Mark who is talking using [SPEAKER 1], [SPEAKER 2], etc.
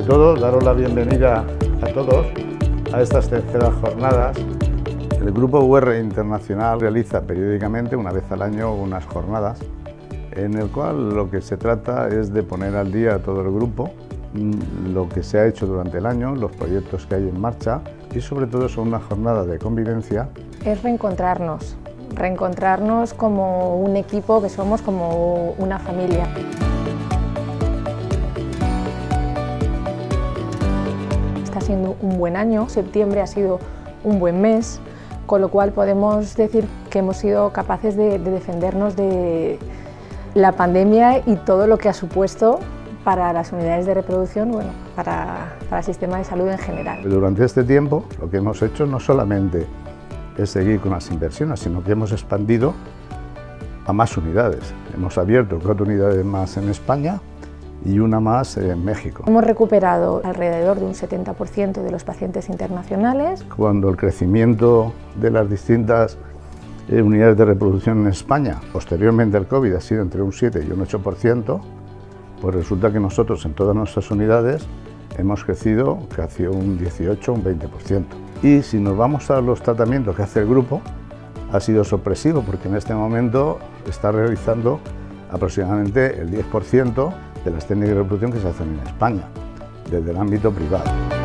[SPEAKER 1] todo, daros la bienvenida a todos a estas terceras jornadas. El Grupo UR Internacional realiza periódicamente, una vez al año, unas jornadas en el cual lo que se trata es de poner al día a todo el grupo lo que se ha hecho durante el año, los proyectos que hay en marcha y sobre todo son unas jornadas de convivencia.
[SPEAKER 2] Es reencontrarnos como un equipo que somos, como una familia. Está siendo un buen año, septiembre ha sido un buen mes, con lo cual podemos decir que hemos sido capaces de defendernos de la pandemia y todo lo que ha supuesto para las unidades de reproducción, bueno, para el sistema de salud en general.
[SPEAKER 1] Durante este tiempo lo que hemos hecho no solamente es seguir con las inversiones, sino que hemos expandido a más unidades. Hemos abierto 4 unidades más en España y una más en México.
[SPEAKER 2] Hemos recuperado alrededor de un 70% de los pacientes internacionales.
[SPEAKER 1] Cuando el crecimiento de las distintas unidades de reproducción en España, posteriormente al COVID, ha sido entre un 7 y un 8%, pues resulta que nosotros en todas nuestras unidades hemos crecido casi un 18 o un 20%. Y si nos vamos a los tratamientos que hace el grupo, ha sido sorpresivo porque en este momento está realizando aproximadamente el 10% de las técnicas de reproducción que se hacen en España, desde el ámbito privado.